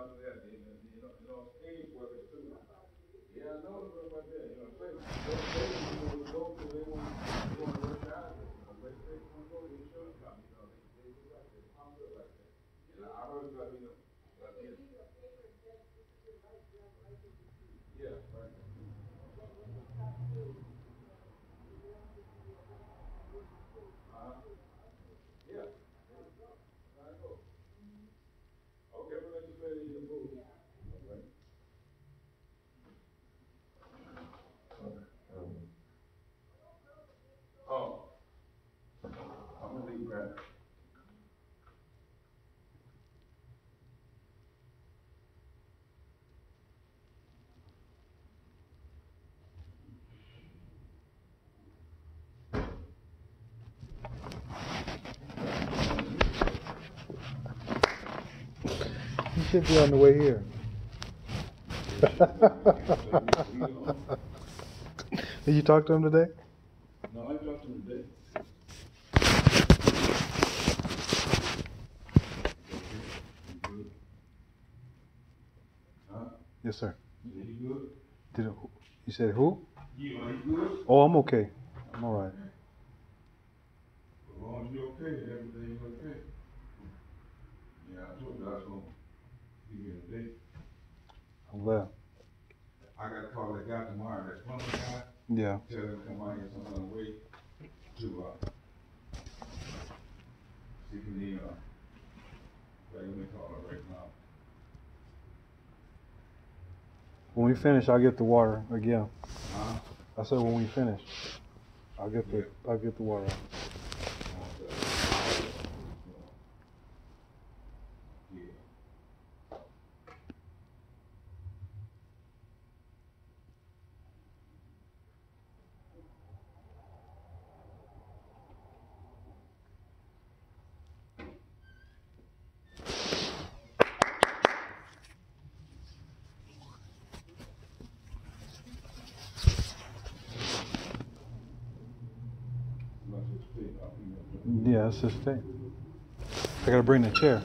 He should be on the way here. Did you talk to him today? No, I talked to him today. Huh? Yes, sir. Is he good? You said who? You, are you good? Oh, I'm okay. I'm all right. As long as you're okay, everything's okay. Yeah, I told you I was going to be here today. I'm glad. I got to call that guy tomorrow, that plumber guy. Yeah. Tell him to come out here some other way to, see if he, let me call her right now. When we finish, I'll get the water again. Huh? I said when we finish, I'll get the water. Yeah, that's his thing. I gotta bring the chair.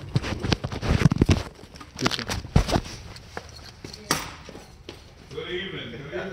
Good evening. Good evening.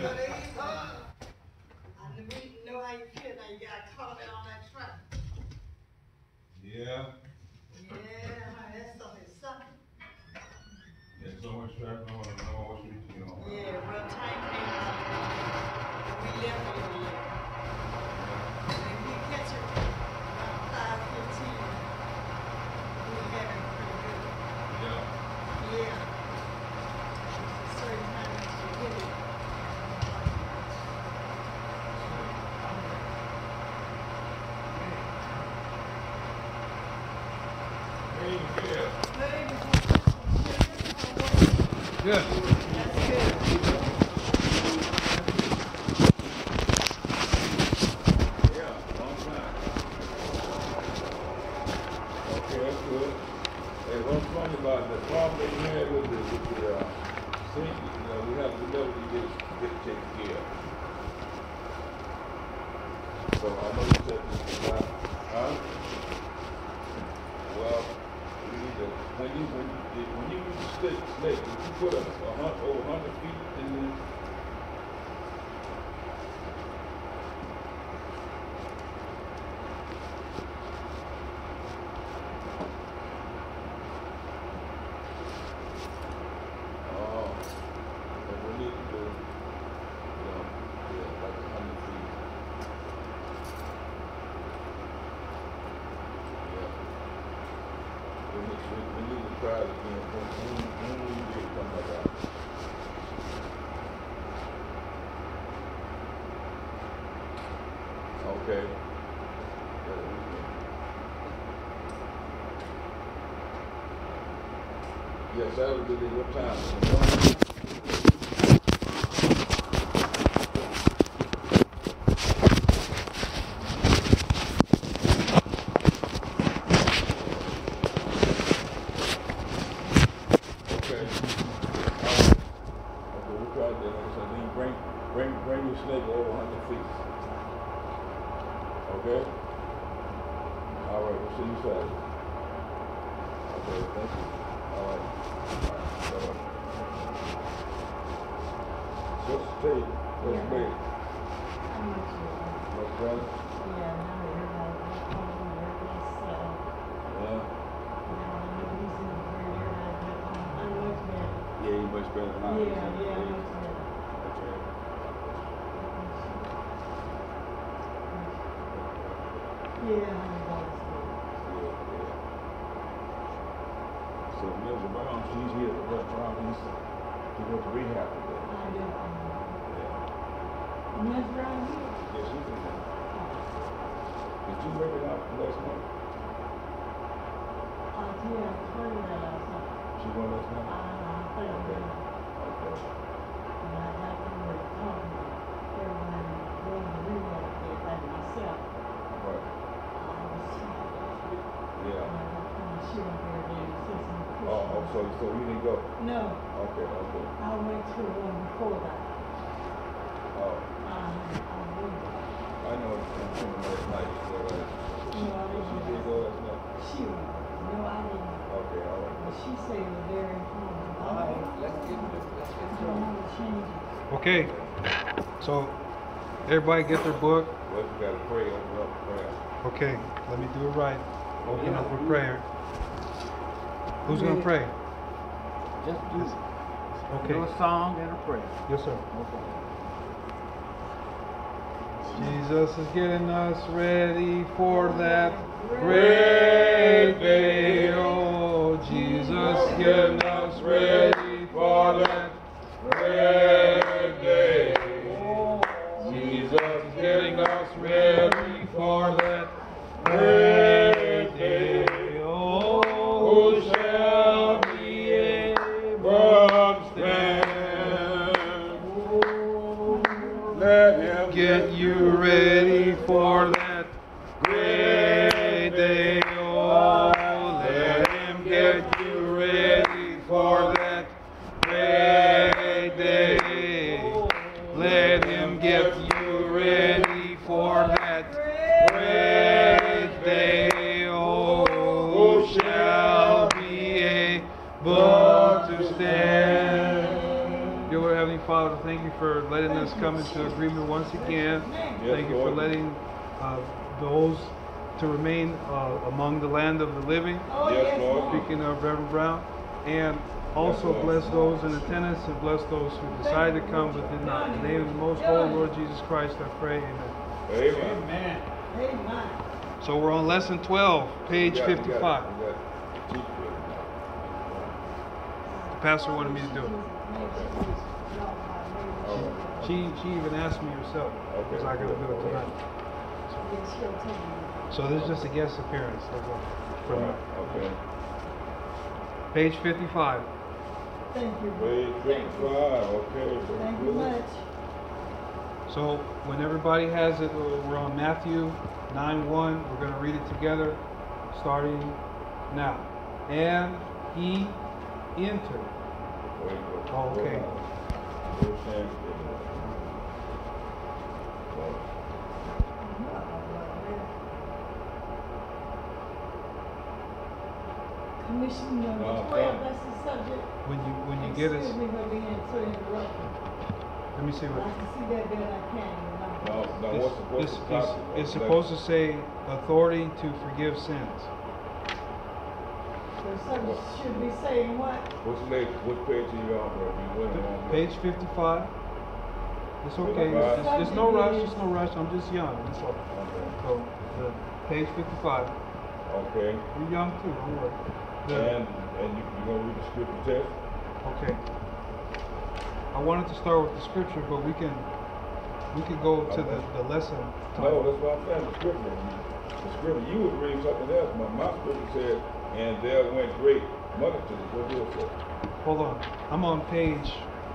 I didn't know how you feel now. You got caught up on that truck. Yeah. Yeah, that stuff is sucking. There's so much traffic on, I don't know what you know. Yeah, real tight hands. We left it here. And we catch it around 5:15. We had it pretty good. Yeah. Yeah. Certain times you hit it. Yeah. That's good. Yeah, long time. Okay, that's good. Hey, what's funny about the problem that you had with the sink, we have to know to get it taken care of. So I know you said, well, we need to, when you use the snake, if you put over 100 feet in the try it again when we get come back out. Okay. Yes, Saturday, what time? Bring your snake over 100 feet. Okay? All right, we'll see you Saturday. Okay, thank you. All right. Just stay. Just wait. I'm not sure. What's that? Yeah, now everybody home and everybody's settled. Yeah. Now I know he's in the prayer, everybody's back home. I'm much better. Yeah, you much better than I. Yeah, much better. Okay. Yeah, everybody's good. Yeah, yeah. So Ms. Brown, she's here at the restaurant. He went to rehab today. I do. Yeah. Miss Brown here? Yeah, she's in there. Did you work it out last night? Yeah, I told you that last night. She went last night? I played Okay. with her. Okay. And I got them with talking to everyone going to rehab there by myself. Right. I was tired. Yeah. And I got kind of shit up there again, since I'm Oh, so you didn't go? No, Okay, okay. I went to one before that. Oh, I went. I know it's from last night. So, No, I she didn't. did go last night? She went. No, I didn't. Okay, all right. But she said it was very important. All right, let's get I to don't it. want to change it. Okay. So everybody get their book. Well, you gotta pray, open up prayer. Okay, let me do it right. Open up for prayer. Who's gonna pray? Just do Okay. a song and a prayer. Yes, sir. Okay. Jesus is getting us ready for that great day. Oh, Jesus getting us ready for that great day. Jesus getting us ready for that great day. Oh, who shall be able to stand? Let him Get you ready for that great day. Oh, let him get you ready for that great day. Let him get you ready for that great day. Oh, who shall be able to stand? Dear Lord Heavenly Father, thank you for letting us come into agreement once again. Thank you for Lord. letting those to remain among the land of the living. Oh, Yes, yes, Lord. Lord. Speaking of Reverend Brown, and also Lord. bless those in attendance and bless those who decided to come but did not. In the name of the most holy Lord Jesus Christ, I pray, amen. Amen. Amen. Amen. So we're on lesson 12, page We got- we got- 55. we got teach with it. The pastor wanted me to do it. All right. She even asked me herself, was I going to do it tonight? So this is just a guest appearance. That's all. From Right, okay. page 55. Thank you. Page Thank you. 55, okay. Thank you much. So when everybody has it, we're on Matthew 9:1. We're going to read it together, starting now. And he entered. Oh, okay. Commission number No, 12, that's the subject. When you get Excuse us, me for being so interrupted. let me see I what. can see that better I can. No, what's the topic? It's supposed to say authority to forgive sins. The subject should be saying what? What's the latest? What page are you on, bro? You went on Page 55. It's okay. It's no rush. It's no rush. I'm just young. That's all. Okay. So the page 55. Okay. You're young too. Don't worry. And you gonna read the scripture text? Okay. I wanted to start with the scripture, but we can go to the lesson. No, that's what I'm saying. The scripture. The scripture. You was reading something else. My scripture said, and there went great multitudes. What did it say? Hold on. I'm on page.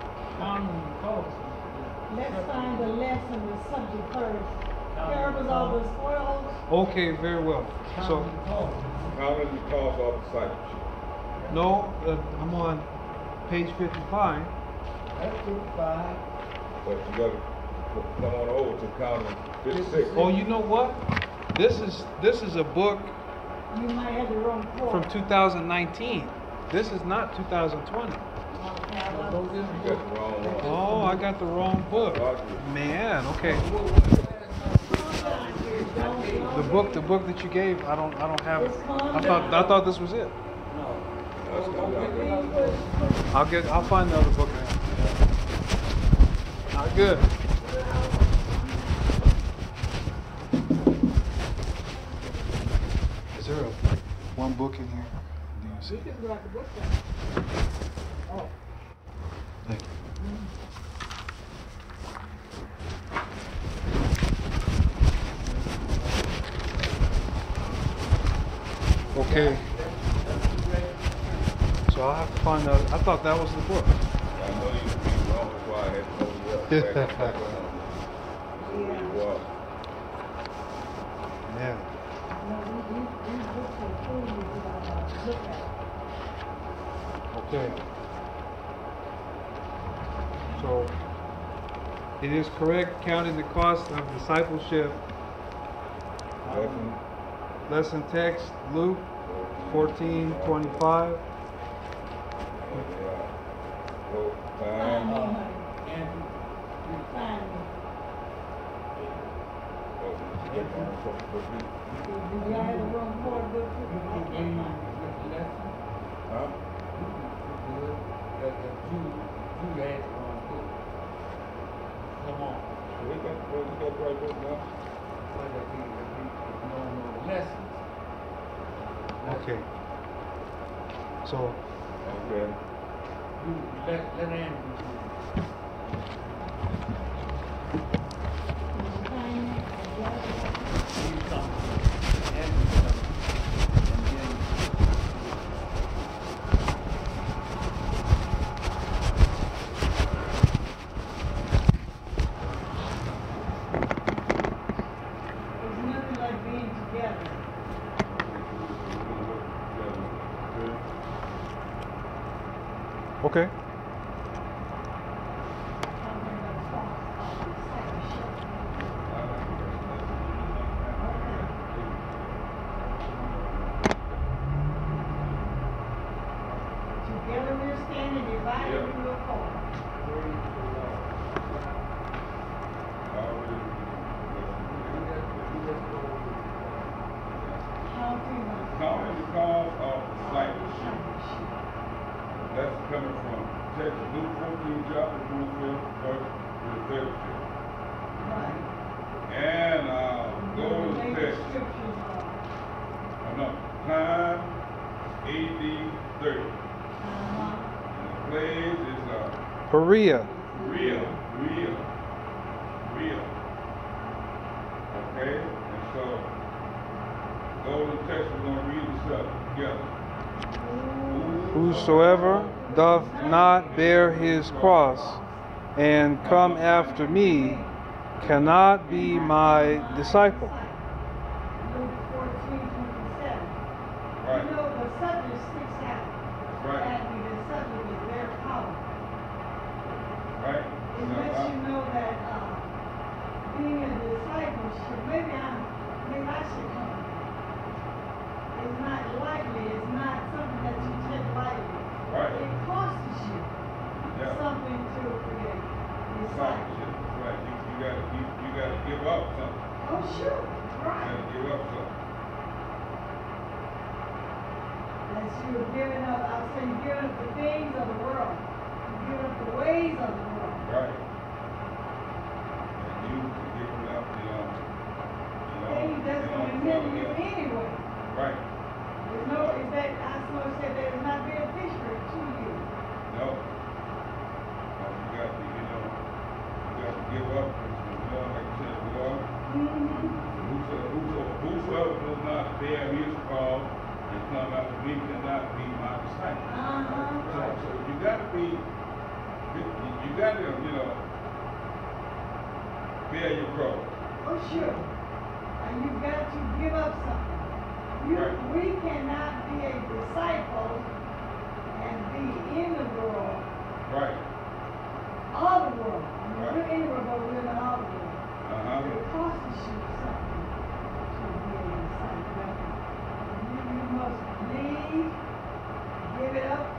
Let's find the lesson, the subject first. Parables of the spoils. Okay, very well. So Counting the cost of discipleship. no, I'm on page 55. That's 55. But you gotta come on over to counting 56. Oh, you know what? This is a book You might have the wrong quote. from 2019. This is not 2020. You got the wrong one. Oh, I got the wrong book. Roger. Man, okay. The book that you gave, I don't have it. I thought this was it. That's not good. I'll find the other book now. Not good. Is there one book in here? Do you see? Thank you. Okay. So I'll have to find out. I thought that was the book. I know you could be wrong, that's why I had to hold you up. Back on. So you walk. Yeah. Okay. So it is correct, counting the cost of discipleship. Lesson. Lesson text, Luke 14:25. Go time. Huh? Come on. We got the right book now. Lessons. Okay. So Okay. Let Andrew do He's coming. Andrew's coming. And then There's nothing like being together. okay. Together we're standing, divided we will fall. Counting the Counting the cost of discipleship. That's coming from Texas, Luke 14, chapter 25, verse 35. Right. And go to the Make text. scriptures are. No, time AD 30. And the place is Perea. real. Okay? And so, go to the text, we're going to read this up together. Whosoever doth not bear his cross and come after me cannot be my disciple. Luke 14:27. Right. You know, the subject sticks out. Right. And the subject is very powerful. Right? It lets you know that being a disciple should, maybe I should come. It's not lightly, it's not something that you take lightly. Right. It costs you Yeah. something to be a disciple. Discipleship. Right. You gotta give up something. Oh, sure, You right. gotta give up something. That you're giving up, I'll say you're giving up the things of the world. You're giving up the ways of the world. Right. And you giving up, Things that's going to hinder you anyway. Right. There's no, is that, I supposed to say that it's not beneficial to you. No. You got to give up. Like you said, Lord, whosoever does not bear his cross and come after me cannot be my disciple. So you got to be, you got to, bear your cross. Oh, sure. And you've got to give up something. Right. We cannot be a disciple and be in the world, Right. all the world. I mean, Right. we're anywhere, but we're not all the world. Uh-huh. It costs you something to be a disciple. You must leave, give it up,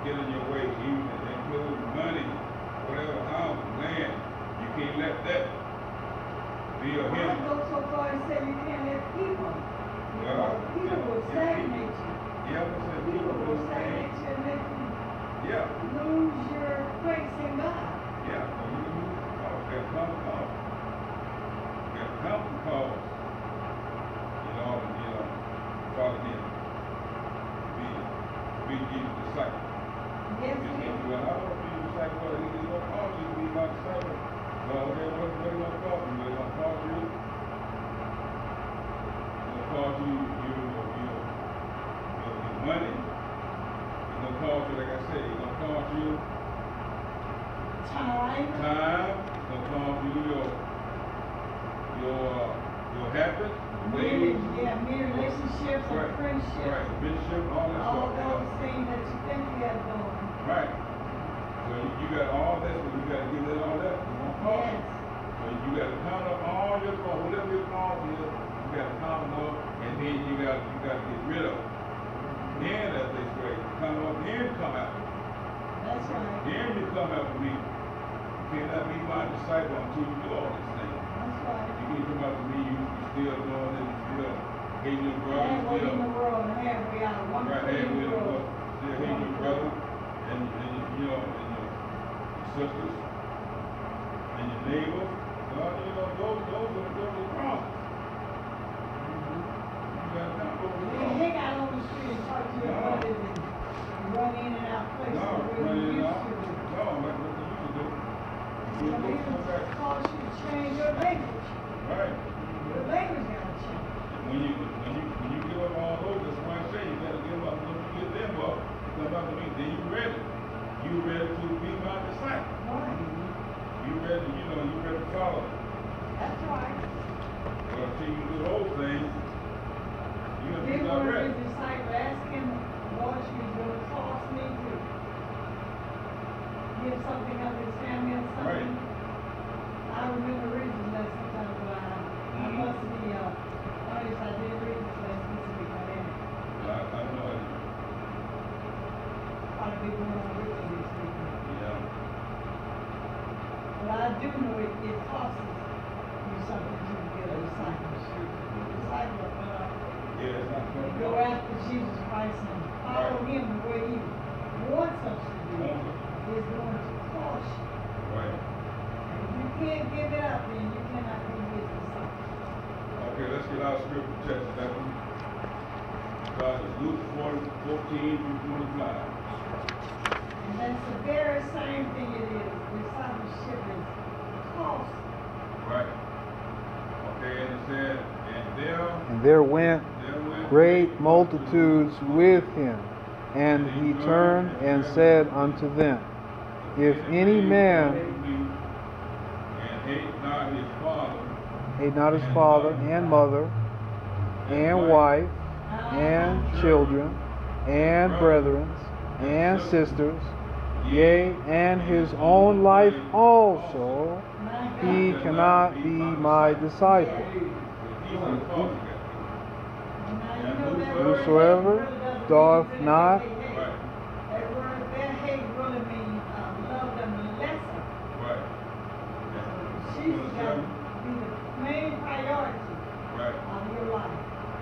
get in your way, even if they include money, whatever, house, land, you can't let that be a I hindrance. go so far and say you can't let people. Well, People will stagnate you. Yeah, but say People people will do stagnate things. you and make you Yeah, lose your place in God. yeah, so you can lose the cause, that come cause. That come cause. Father him. Be Jesus' disciple. Yes, Just we if you are not a Jesus' disciple, well, he's going to cause you to be my disciple. Well, okay, what do you want to cause you? What do you want to cause you? He's going to cause you your money. He's going to cause you, like I said, he's going to cause you time. He's going to cause you your habits. Yeah, mere relationships and friendships. Right, bishop, all that All stuff. those things that you think you have going. Right. So you got all that, so you got to get rid of all that. You won't cause Yes. it. So you got to count up all your cause, whatever your cause is, you got to count them up, and then you got to get rid of them. Then, as they say, count up, then come out. That's right. Then you come after me. You cannot be my disciple until you do all these things. That's right. You can't come after me, you still doing it, you still hating your brother, Halfway still in the world and halfway out. One right foot in halfway the in the world. world, still hating your brother, and your sisters, and your neighbors. Well, those are problems. You got to know those Then hang out on the street and talk to your brothers and run in and out places No, where running you it out. used to do. No, like what you used to do. You Some go people come back. cause you to change your language. Right. Your language got to change. When you give up all those, that's why I say you got to give up. When you get them up, you come back to me, then you ready. You ready to be my disciple. Right. You ready, you ready to follow. That's right. But until you do those things, you have to Then be one of ready. his disciples asked him, Lord, she's going to cost me to give something of his family or something. Right. I remember reading that sometimes, but I must be honest, I did read this last week, I didn't. I know it. Probably be going on with me this week. Yeah. But I do know it costs you something to get a discipleship. Disciple of God. Yeah, it's not To going go after Jesus Christ and follow him the way he wants us to do is going to cost you. Right. If you can't give it up, then you cannot be his disciple. Okay, let's get our scripture text. That one. God is Luke 14 through 25. And that's the very same thing it is. Discipleship is costly. Right. Okay, and it said, And there went great multitudes with him. And he turned and said unto them, If any man and hate not his father, hate not his father and mother, and wife, and children, and brethren, and sisters, yea, and his own life also, he cannot be my disciple. Whosoever doth not That word there, hate, really means love them lesser. Jesus got to be the main priority of your life.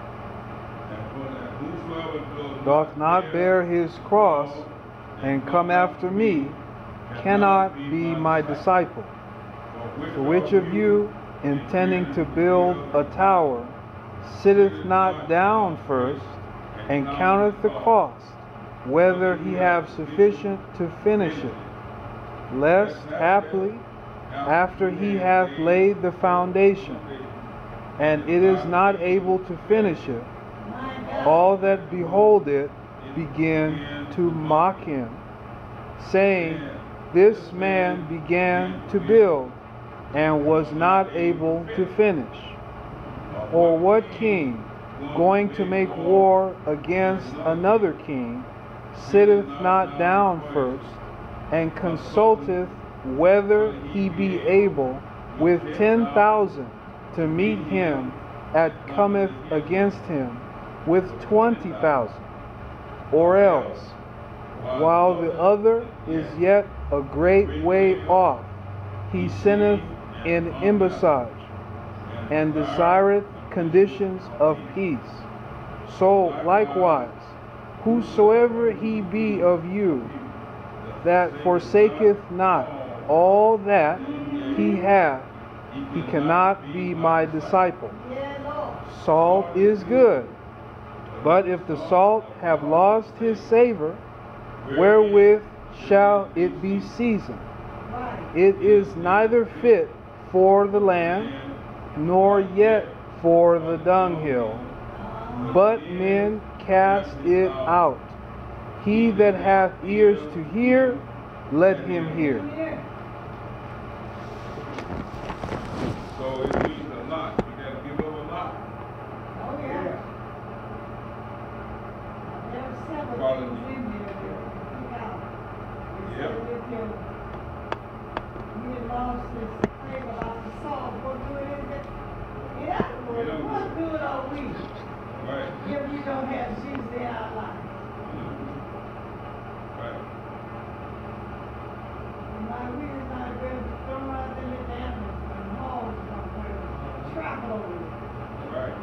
doth not bear his cross and come after me, cannot be my disciple. For which of you, intending to build a tower, sitteth not down first, and counteth the cost, whether he have sufficient to finish it, lest haply, after he hath laid the foundation, and it is not able to finish it, all that behold it begin to mock him, saying, This man began to build, and was not able to finish. Or what king, going to make war against another king, sitteth not down first, and consulteth whether he be able with 10,000 to meet him that cometh against him with 20,000? Or else, while the other is yet a great way off, he sinneth in embassage, and desireth conditions of peace. So likewise, whosoever he be of you, that forsaketh not all that he hath, he cannot be my disciple. Yeah, Lord. Salt is good, but if the salt have lost his savor, wherewith shall it be seasoned? Right. It is neither fit for the land, nor yet for the dunghill, but men cast it out. He that hath ears to hear, let him hear. Here. So it means a lot. You gotta give up a lot. Oh, yeah. There were several Follow things me. in there that stick out. It Yep. said if he had lost his favor about the salt, what good is it? In other words, Yeah. what good are we Right. if we don't have Jesus in our life? Right. My reason I will throw out the little animals and hogs somewhere, travel over it. Right.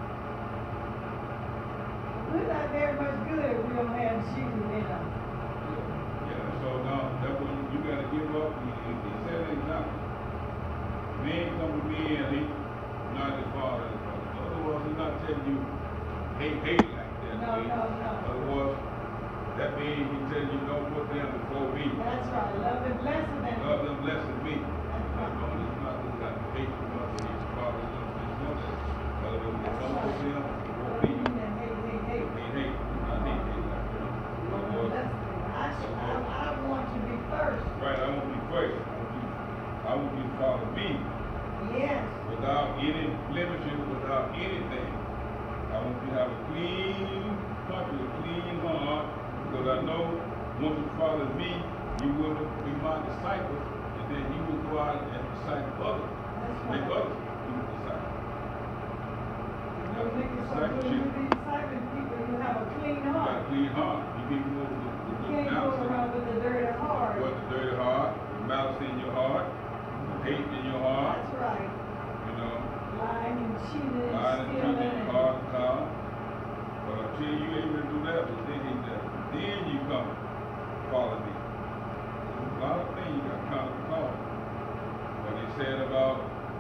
We're not very much good if we don't have Jesus in us. Yeah, so now that's what you gotta give up. He said an example. Man come to me and he not his father. Otherwise, he's not telling you hate like that. No, no, no. Otherwise, that means he telling you don't put them before me. That's right. Love is lesser than Love them less than me. That's right. No, it's not just got hate for us. His father loves his mother. Otherwise, don't put them before me. Hey. He hate. I hate like that. Otherwise, I want to be first. right, I want to be first. I want you to follow me Yes. without any blemishes, without anything. I want you to have a clean country, a clean heart, because I know once you follow me, you will be my disciple, and then you will go out and disciple others. That's Make right. others be disciples. You're making so good. You be discipling people. You have a clean You got a heart. clean heart. You be more You with can't go around with a dirty heart. What the dirty heart, the malice in your heart, the hate in your heart, That's right. you know. Lying and cheating Lying and and stealing. cheating, hard to call. But until you able to do that, but then you come follow me. There's a lot of things you got to count the cost. What he said about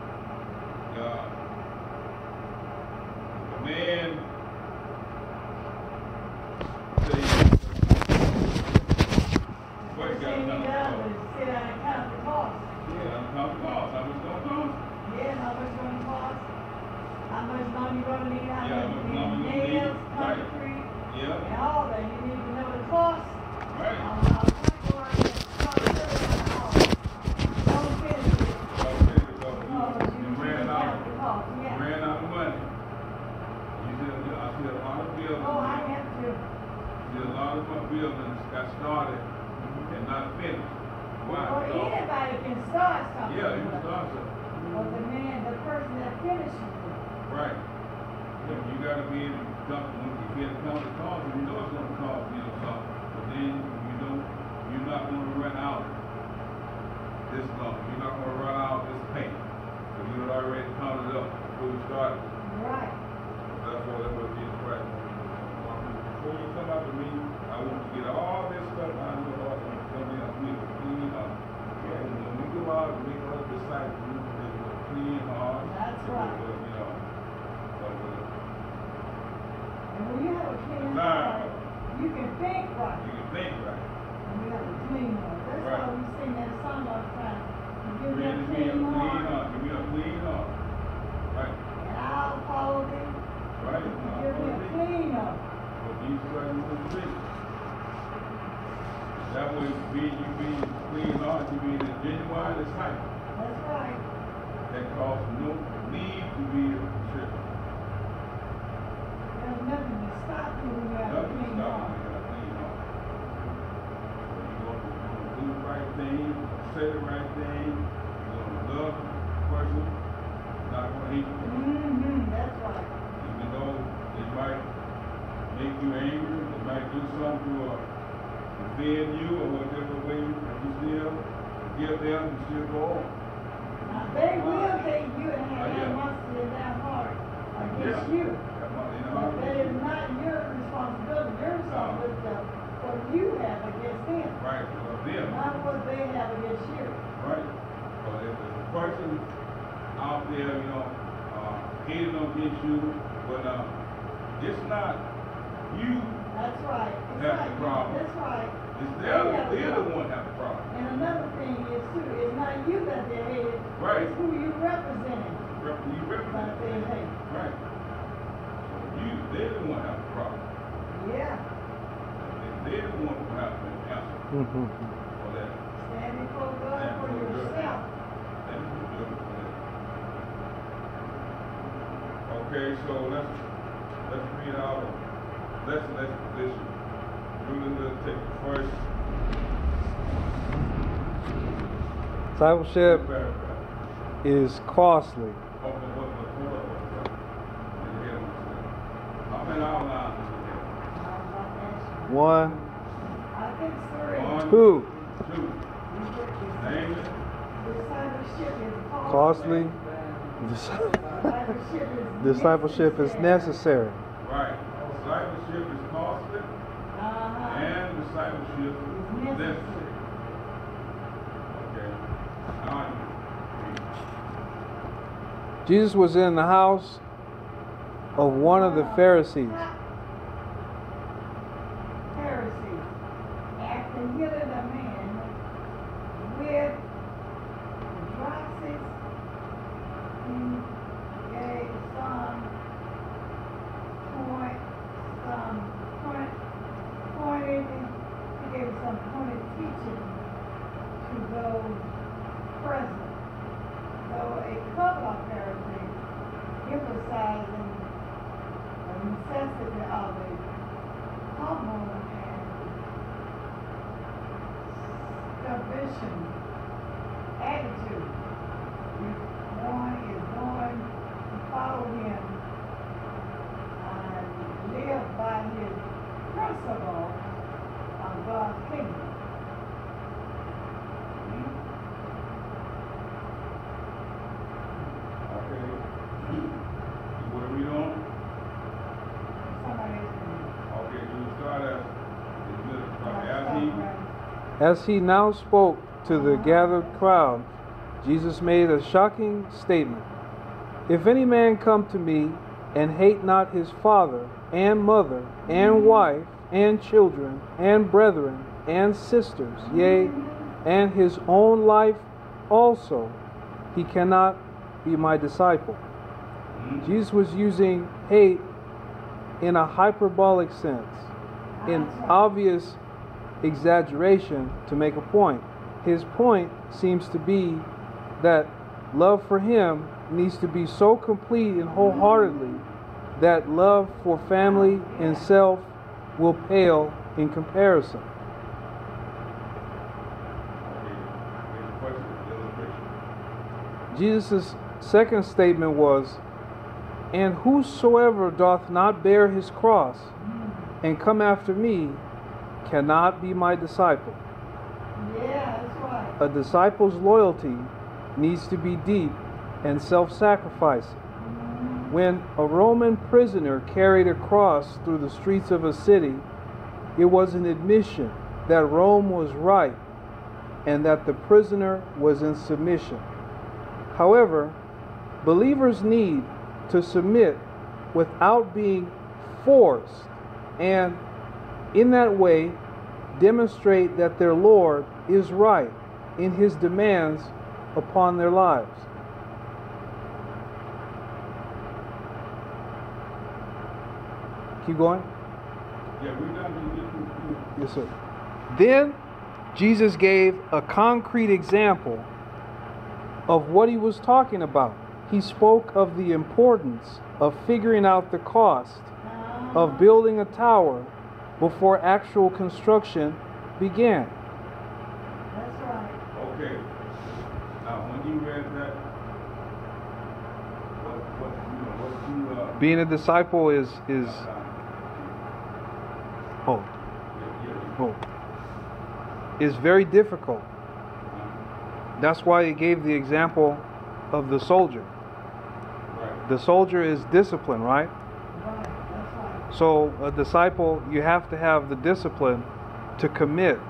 a man say, what you got to First thing count you the got cost? is sit down and count the cost. Yeah, count the cost. How much it's going to cost? Yeah, how much it's gonna cost? How much money you gonna need? How Yeah, much how much you money need? you gonna need. Nails, Right. concrete, Yeah, and all that. You need to know the cost. right. Don't finish it. No, but you ran count out. the cost. Yeah. Ran out of money. You see, I see a lot of buildings. Oh, I have to. See a lot of my buildings got started and not finished. Why? Well, Because- anybody can start something. Yeah, you can start something. But the person that finishes it. Right. Yeah, you gotta be able to dump when you get a count of cost, you know it's gonna cost you know something. But then you're not gonna run out this long. You're not gonna run out this paint. Because you had already counted up before you started. Right. That's what Jesus Christ wants you to do. Before you come out to me, I want you to get all this stuff out of your heart and come in with a clean heart. Yeah, and when we go out and make other disciples, we do it with a clean heart. That's right. You know, And when you have a clean Nah. heart, you can think right. you can think right. And we have a clean heart. That's Right. why we sing that song all the time. You give me a Give me a clean clean heart, heart. Give me a clean heart. Right. and I'll follow thee. Right. Give me a clean heart. What Jesus Christ wants to be. That way, you be clean heart, you be a genuine disciple. That's right. That costs no need to be a church. There's nothing to stop you when you have a Nothing clean stopping heart. you got a clean heart. So you're gonna do the right thing, say the right thing, you're gonna love the person, not gonna hate them. Mm-hmm, that's right. Even though they might make you angry, they might do something to defend you or whatever way you still give them, you still go on. Now, they will hate you and have animosity in their heart against you. But that is not your responsibility. Your responsibility is what you have against them. Right, of them. Not what they have against you. Right. So if there's a person out there, hating against you, but it's not you. That's right. It's That's not the you. problem. That's right. It's they're the one have the problem. And another thing is too, it's not you that they hate. Right. It's who you representing. You represent That they hate. Right. So they're the one have the problem. Yeah. They're the one who have to answer for that. Stand before God for yourself. That's good for that. Okay, so let's read our lesson position. Julie will take the first Discipleship paragraph. is costly. Hold up. How many outlines is One, I think three. One. two, Two. Name it. Discipleship is costly. Discipleship is necessary. Right. Discipleship is costly and discipleship is necessary. Okay. Now Jesus was in the house of one of the Pharisees. Pharisees, after healing a man with dropsies, he gave some pointed teaching to those present. Though a couple of Pharisees emphasizing the necessity of a humble and submission attitude. If one is going to follow him and live by his principle of God's kingdom. okay. What are we doing? Somebody Okay, you start As he now spoke to the gathered crowd, Jesus made a shocking statement. If any man come to me and hate not his father and mother and wife and children and brethren and sisters, yea, and his own life also, he cannot be my disciple. Jesus was using hate in a hyperbolic sense, in obvious exaggeration to make a point. His point seems to be that love for him needs to be so complete and wholeheartedly that love for family and self will pale in comparison. Jesus' second statement was, and whosoever doth not bear his cross and come after me cannot be my disciple. Yeah, that's right. A disciple's loyalty needs to be deep and self-sacrificing. When a Roman prisoner carried a cross through the streets of a city, it was an admission that Rome was right and that the prisoner was in submission. However, believers need to submit without being forced, and in that way demonstrate that their Lord is right in his demands upon their lives. Keep going. Yeah, we done. Yes, sir. Then Jesus gave a concrete example of what he was talking about. He spoke of the importance of figuring out the cost of building a tower before actual construction began. That's right. Okay. Now, when you read that, what you Being a disciple is oh. is very difficult. That's why he gave the example of the soldier. Right. The soldier is disciplined, right? Right, that's right. So a disciple, you have to have the discipline to commit.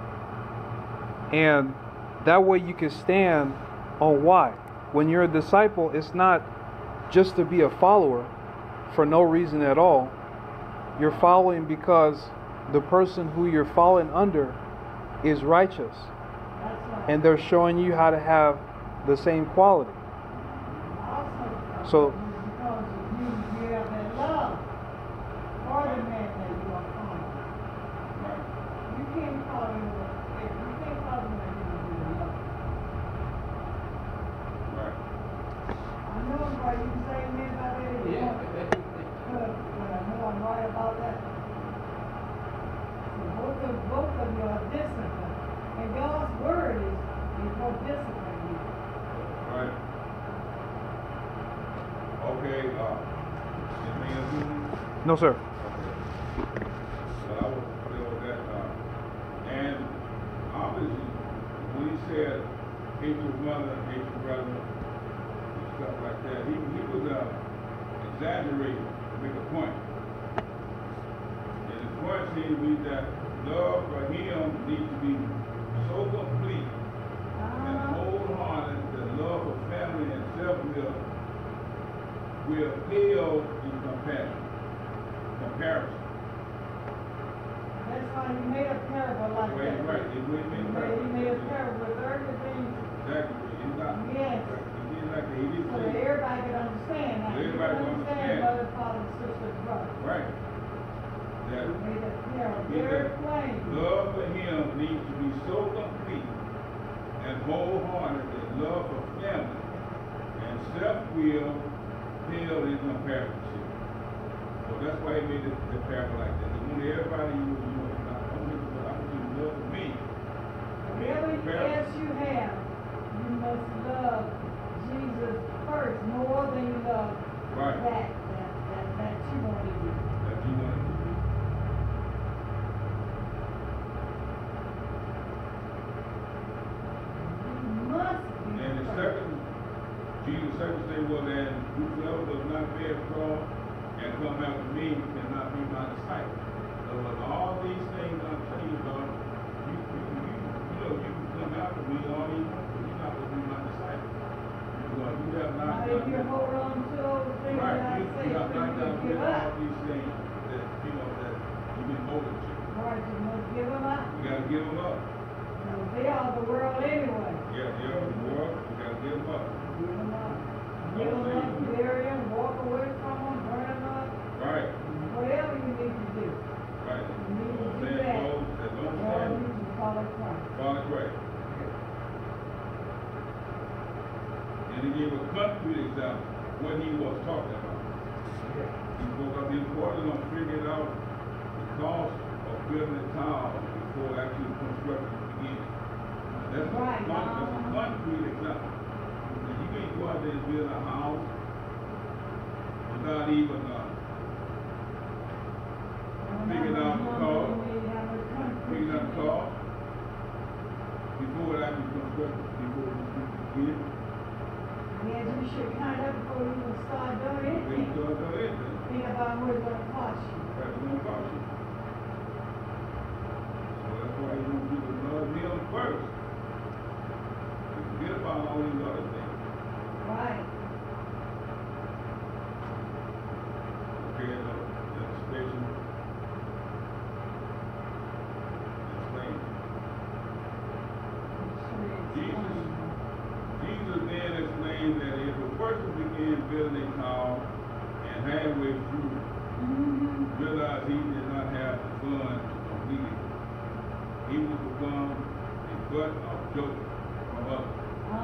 And that way you can stand on why. When you're a disciple, it's not just to be a follower for no reason at all. You're following because the person who you're following under is righteous. That's right. And they're showing you how to have the same quality. Also, So- because you have that love for the man that you are following. Right. You can't call him that you don't do love. Right. I know why you say me about that. But I know I'm right about that. So both of you are disciplined. And God's word is what discipline you. Right. Okay, anything else? Susan? No, sir. Okay. But I was clear with that. And obviously, when he said, hate your mother, hate your brother, and stuff like that, he was exaggerating to make a point. And his point seems to be that love for him needs to be so complete and wholehearted that love for family and self-will will pale in comparison. That's why he made a parable like Right, that. right. He made a parable with everything. Exactly. He's not. Yes. He didn't like that. He didn't So that say. everybody can understand. Now, you Everybody can can understand. mother, father, sister, brother. Right. That He made a parable He very said, plain. love for him needs to be so complete and wholehearted that love for family and self-will pale in comparison. So that's why he made the parable like that. He wanted everybody, not only but I want you to love for me. Really, yes, you have. You must love Jesus first, more than you love Right. that you want to do. That you want to do. You must be And the first. second, Jesus' second thing was that whosoever does not bear the cross and come after me cannot be my disciple. So with all these things I'm telling you about, you can come after me all you want, but you're not going to be my disciple. Because you have not Now, if done you that. hold on to those things that I Right, say, you have not you done give all up. these things that, that you've been holding to. Right, you must give them up. You got to give them up. Now, they are the world anyway. Yeah, the world, you got to give them up. Give them up. Give them up, bury them, walk away from them, burn them up. Right, Whatever you need to do. right. You need to do Saying that. those that don't Lord, stand, you can follow Christ. Father Christ. And he gave a concrete example what he was talking about. He spoke of the importance of figuring out the cost of building a tower before actually construction begins. Now, that's Right. that's a concrete example. Now, you can't go out there and build a house without even figuring out the cost. Figuring out the cost before it actually construction, before it begins. Yes, you should kind of before you even start doing They anything. don't do anything. Think about what it's gonna cost you. That's no cost you. So that's why you want people to love him first. And forget about all these other things. Right. Okay, legislation. Explain. Jesus then explained that if a person began building a tower and halfway through realized he did not have the funds to complete it, he would become a butt of joke from others.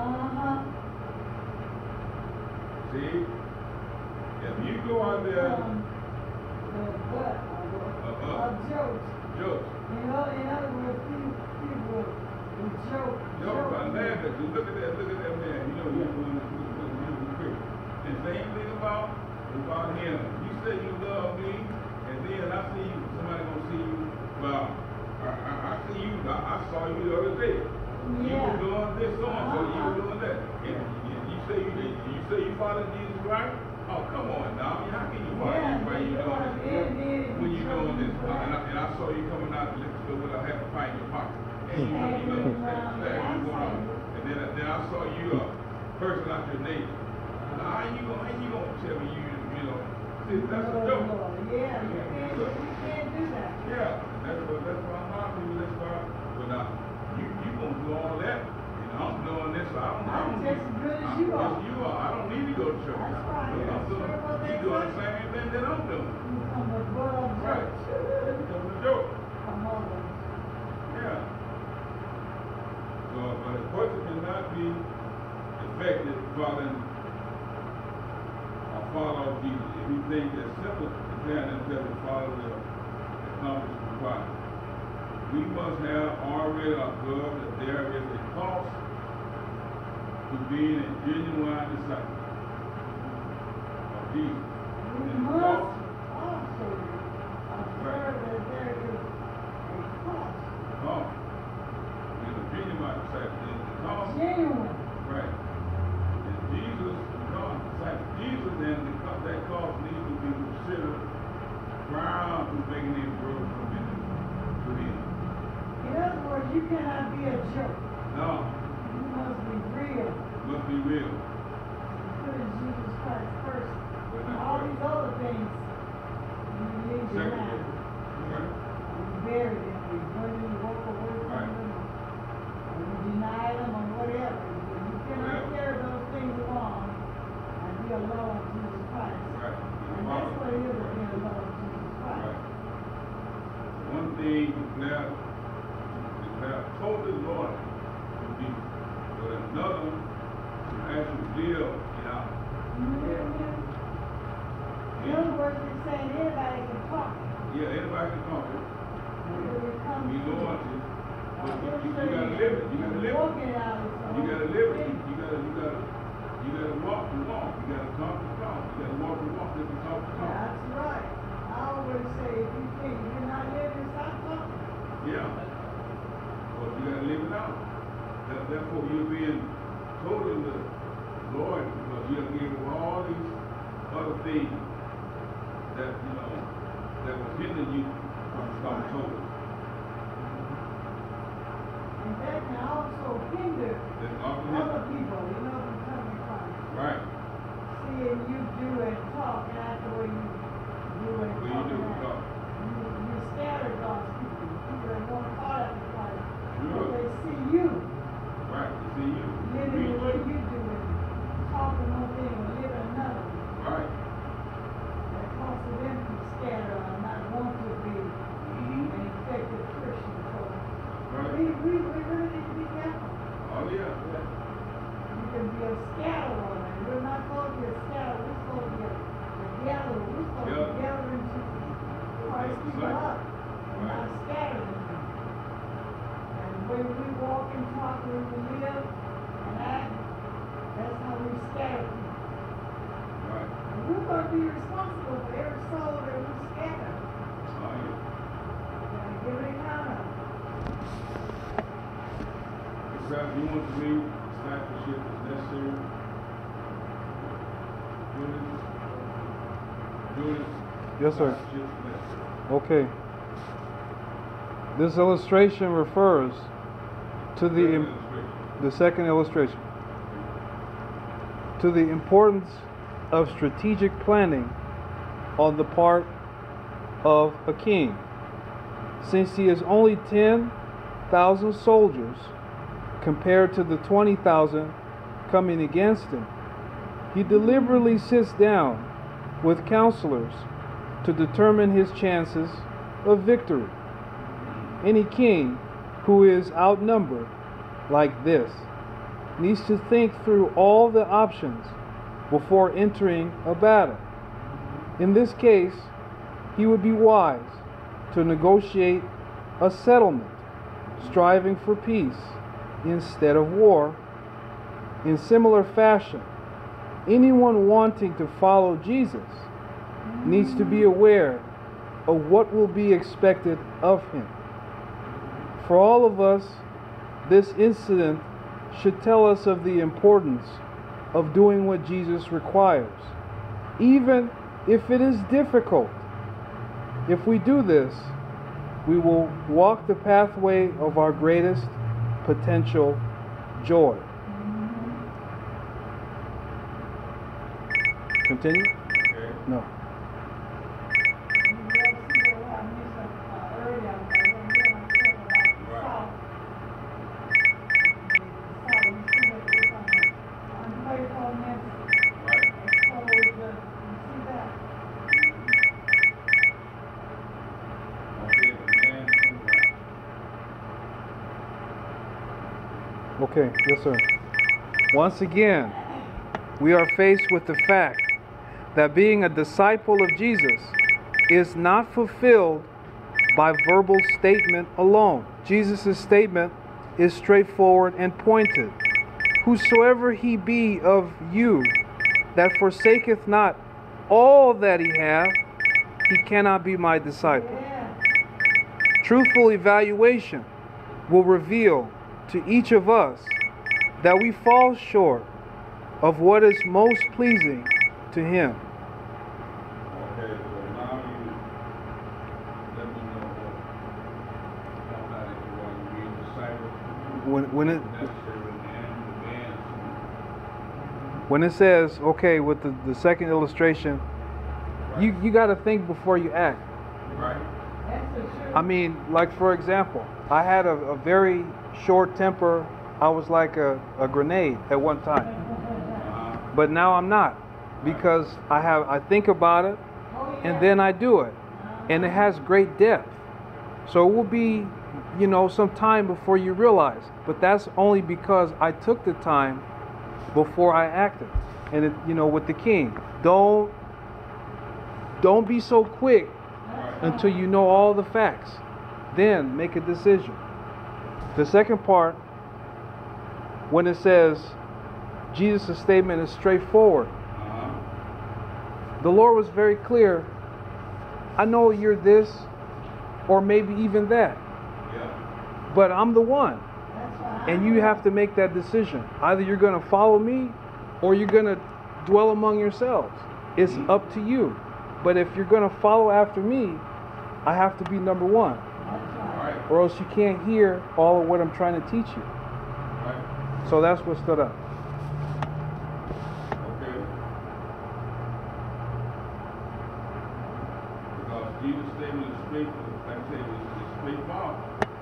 See? If you go out there, The butt of jokes. jokes. In other words, people will joke. No, I laugh at you. Look at that man. You know he's doing this. And same thing about him. You say you love me, and then I see you, somebody gonna see you. Well, I see you, I I saw you the other day. You Yeah. were doing this, so and so, you were doing that. And you say you follow Jesus Christ? Oh, come on now. How can you follow Yeah, Jesus Christ? You doing this? When you doing this? And I saw you coming out the liquor store with a half a pint in your pocket. And you then I saw you person out your neighbor. Now, how you gonna tell me you know, see, that's a joke. Yeah, you can't do that. Yeah, that's why I'm not people that's why. But now, you gonna do all that, and I'm doing this, so I'm just as good as you are. You are. I don't need to go to church. That's right. You doing the same thing that I'm doing. You come to butt of Right. church. That's a joke. Come on. Yeah. So, but a person cannot be effective following or follow Jesus if he thinks it's simple to prepare themselves to follow the accomplished requirements. We must have already observed that there is a cost to being a genuine disciple of Jesus. We And the must cost, also observe that there is a cost. cost. And a genuine disciple is the cost. Genuine. Right. And Jesus, God, like Jesus, and that cost needs to be considered prior to making him grow from him to him. In other words, you cannot be a joke. No, You must be real. must be real. Put Jesus Christ first. But And not all first. these other things, you need to Secondary. have. Right. You bury them. You burn them, you walk away from Right. them. Or you deny them or whatever. You cannot Whatever. carry those things along and be alone with Jesus Christ. Right. And that's what it is to be alone with Jesus Christ. Right. One thing declare totally loyal to Jesus, but another to actually live it out. In other words, it's saying anybody can talk. Yeah, anybody can talk it. But when it comes Be to loyal to it. But you gotta live it. You gotta live it. walking it out, You gotta live it. You gotta walk the walk. You gotta talk the talk. You gotta walk the walk. You gotta talk the talk. That's right. I always say, if you think you're not living, stop talking. Yeah. But you gotta live it out. Therefore, you're being totally loyal because you're giving all these other things that, you know, that was hindering you from becoming total. And that can also hinder That's often other people, you know, from coming to Christ. right. Seeing you do and talk, and after what you do and What you talk, do and with God. you scatter God's people. People that want part of the Christ. Sure. But they see you Right. You see you. living the way you do it, talking one thing and living another. Right. That causes them to scatter or not want to be Mm-hmm. an effective Christian. So Right. we really need to be careful. Oh, yeah. You can be a scatterer, and we're not supposed to be a scatterer, we're supposed to be a gatherer. We're supposed to Yeah. be gathering to Christ people up, and not Right. scattering them. And when we walk and talk, when we live and act, that's how we scatter people. Right. And we're going to be responsible for every soul that we scatter. Oh, yeah. Gotta give an account of it. Perhaps you want to read discipleship is necessary. Julius. Yes, sir. Discipleship is necessary. Okay. This illustration refers to the second illustration, to the importance of strategic planning on the part of a king. Since he has only 10,000 soldiers compared to the 20,000 coming against him, he deliberately sits down with counselors to determine his chances of victory. Any king who is outnumbered like this needs to think through all the options before entering a battle. In this case, he would be wise to negotiate a settlement, striving for peace instead of war. In similar fashion, anyone wanting to follow Jesus needs to be aware of what will be expected of him. For all of us, this incident should tell us of the importance of doing what Jesus requires, even if it is difficult. If we do this, we will walk the pathway of our greatest potential joy. Continue? Okay. No. Okay, yes, sir. Once again, we are faced with the fact that being a disciple of Jesus is not fulfilled by verbal statement alone. Jesus' statement is straightforward and pointed. Whosoever he be of you that forsaketh not all that he hath, he cannot be my disciple. Truthful evaluation will reveal to each of us that we fall short of what is most pleasing to him. Okay, so now you let me know how that you want to be a disciple. When it Necessary and advance. when it says, okay, with the second illustration, you got to think before you act. Right. I mean, like for example, I had a very short temper. I was like a grenade at one time. But now I'm not, because I think about it and then I do it. And it has great depth. So it will be, some time before you realize. But that's only because I took the time before I acted. And with the king, don't be so quick until you know all the facts. Then make a decision. The second part, when it says Jesus' statement is straightforward, the Lord was very clear. I know you're this, or maybe even that, but I'm the one. And you have to make that decision. Either you're going to follow me, or you're going to dwell among yourselves. It's up to you. But if you're going to follow after me, I have to be number one. Or else you can't hear all of what I'm trying to teach you. So that's what stood up. Okay. Because Jesus' statement is straight, like I say, it's straightforward.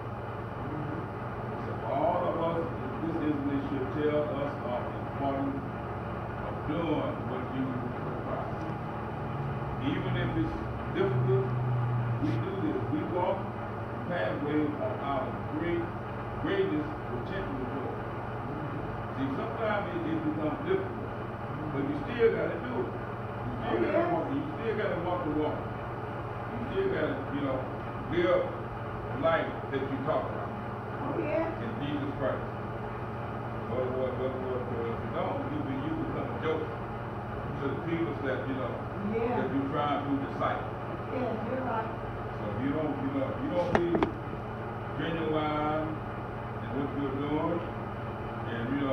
So all of us, this incident should tell us of the importance of doing what Jesus requires. Even if it's difficult, we do this. We walk the pathway of our greatest potential joy. See, sometimes it becomes difficult, but you still got to do it. You still got to walk the walk. You still got to, live life that you talk about. In Jesus Christ. But if you don't, you become a joke to the people that, that you're trying to disciple. Yeah, you're right. So if you don't be genuine in what you're doing, and you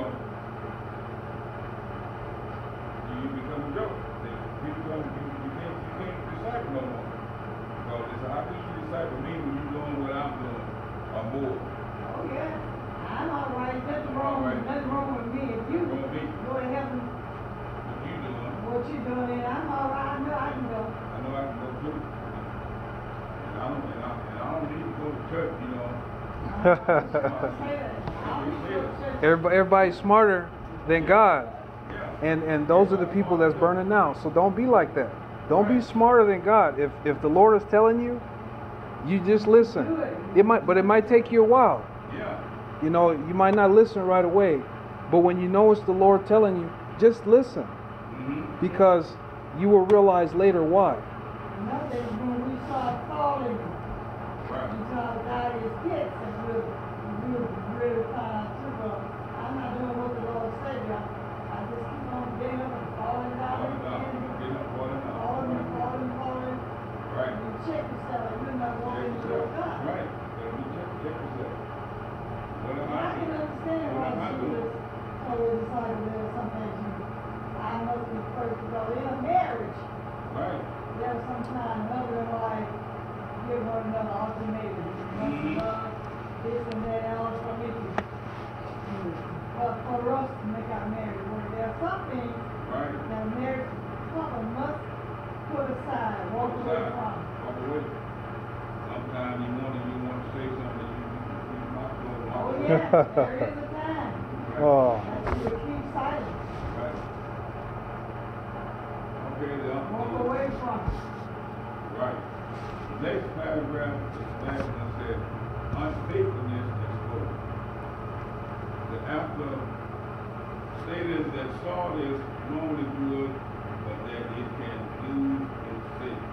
become a joke. You can't disciple no more. Because it's how can you disciple me when you're doing what I'm doing or more? Oh yeah, I'm all right. Nothing wrong with me. If you go to heaven, what you doing, and I'm all right. I know I can go. I know I can go too. And I don't need to go to church, Everybody's smarter than God. And those are the people that's burning now. So don't be like that. Don't be smarter than God. If the Lord is telling you, you just listen. It might take you a while. You might not listen right away. But when you know it's the Lord telling you, just listen. Because you will realize later why. Another is when we saw falling, we saw God is hit, and we'll really find out too, but I'm not doing what the Lord said, y'all. I just keep on getting up and falling down again. Falling. Right. You check yourself, you're not walking toward God. Right. You check yourself. yes, there is a time. Oh. That you will keep silent. Right. Okay, Walk away from it. right. The next paragraph is last one said, unfaithfulness is spoken. That after stating that salt is normally good, but that it can lose its taste.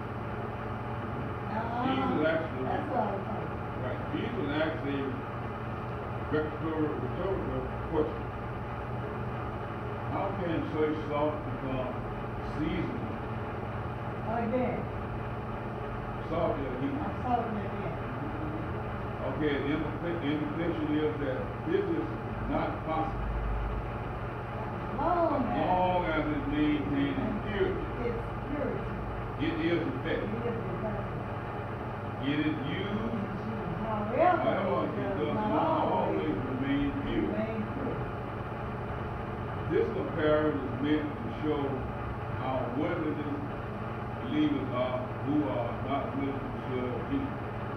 Jesus actually, That's what I was talking. right, Jesus actually rhetorical question. How can soy salt become seasoned? Again, Salt is heat. I'm talking again. Okay, the implication is that this is not possible Long as long as it maintains purity. it's purity. It is effective. It is effective. It is used, However, it it does does not always remain pure. remain pure. This comparison is meant to show how worldly believers are who are not willing to serve Jesus.